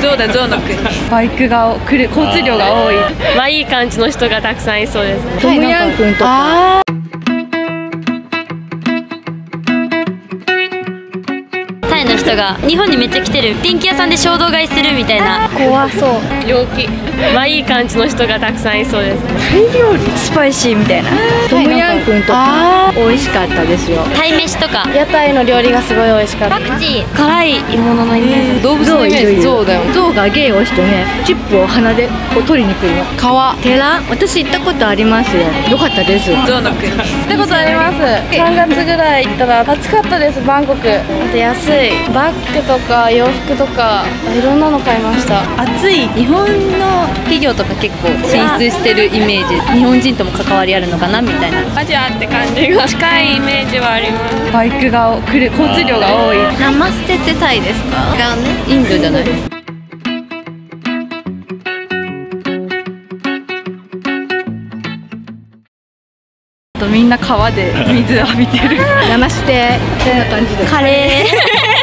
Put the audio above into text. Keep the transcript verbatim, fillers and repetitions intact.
象だ、象の国。 バイクが来る、交通量が多い。 まあいい感じの人がたくさんいそうですね。 トムヤンくんとか。 タイの人が日本にめっちゃ来てる。電気屋さんで衝動買いするみたいな。 怖そう。 陽気。まあいい感じの人がたくさんいそうですね。 タイ料理スパイシーみたいな。トムヤンくんとか美味しかったですよ。 タイ飯とか屋台の料理がすごい美味しかった。 パクチー、辛い煮物のイメージ。 動物のイメージ、象だよ。 象が芸をしてね、チップを鼻でこう取りに来るの。 川。 寺、私行ったことありますよ。よかったです。 象の国。 行ったことあります。さんがつぐらい行ったら暑かったです、バンコク。あと安いバッグとか洋服とかいろんなの買いました。暑い。 日本の企業とか結構進出してるイメージ。日本人とも関わりあるのかなみたいな。 アジアって感じが近いイメージはあります。 バイクが来る、交通量が多い。 ナマステってタイですか？違うね。インドじゃない。 みんな川で水浴びてる。ナマステこんな感じで。 カレー